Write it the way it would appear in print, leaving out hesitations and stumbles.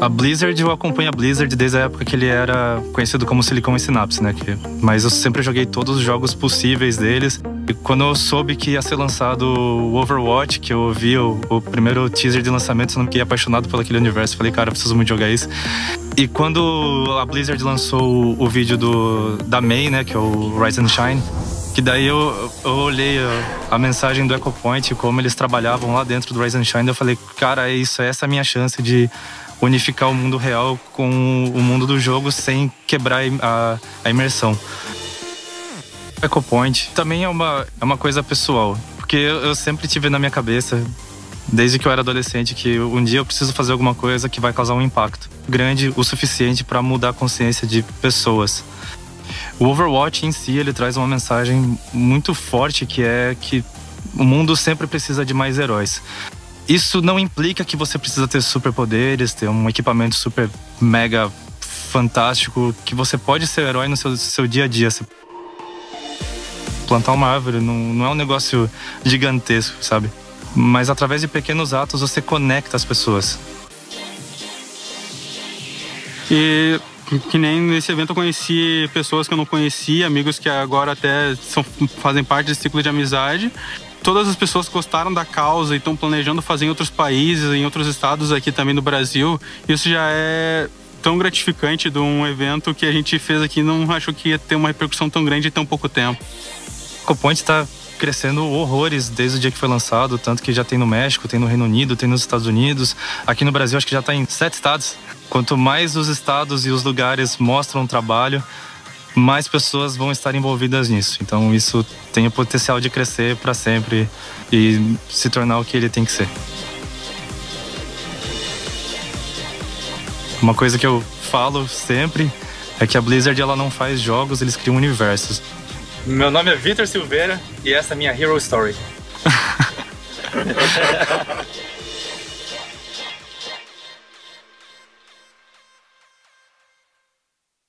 A Blizzard, eu acompanho a Blizzard desde a época que ele era conhecido como Silicon e Synapse, né? Mas eu sempre joguei todos os jogos possíveis deles. E quando eu soube que ia ser lançado o Overwatch, que eu vi o primeiro teaser de lançamento, eu fiquei apaixonado por aquele universo. Falei, cara, eu preciso muito jogar isso. E quando a Blizzard lançou o vídeo da Mei, né? Que é o Rise and Shine, que daí eu olhei a mensagem do Echo Point, como eles trabalhavam lá dentro do Rise and Shine, eu falei, cara, essa é a minha chance de unificar o mundo real com o mundo do jogo sem quebrar a imersão. Echo Point também é uma coisa pessoal, porque eu sempre tive na minha cabeça, desde que eu era adolescente, que um dia eu preciso fazer alguma coisa que vai causar um impacto grande o suficiente para mudar a consciência de pessoas. O Overwatch em si, ele traz uma mensagem muito forte, que é que o mundo sempre precisa de mais heróis. Isso não implica que você precisa ter superpoderes, ter um equipamento super mega fantástico, que você pode ser herói no seu dia a dia. Plantar uma árvore não é um negócio gigantesco, sabe? Mas através de pequenos atos você conecta as pessoas. E que nem nesse evento eu conheci pessoas que eu não conhecia, amigos que agora até fazem parte desse ciclo de amizade. Todas as pessoas que gostaram da causa e estão planejando fazer em outros países, em outros estados aqui também no Brasil. Isso já é tão gratificante de um evento que a gente fez aqui, não achou que ia ter uma repercussão tão grande em tão pouco tempo. O Echo Point está crescendo horrores desde o dia que foi lançado, tanto que já tem no México, tem no Reino Unido, tem nos Estados Unidos. Aqui no Brasil acho que já está em 7 estados. Quanto mais os estados e os lugares mostram o trabalho, mais pessoas vão estar envolvidas nisso. Então isso tem o potencial de crescer para sempre e se tornar o que ele tem que ser. Uma coisa que eu falo sempre é que a Blizzard ela não faz jogos, eles criam universos. Meu nome é Vitor Silveira e essa é a minha Hero Story.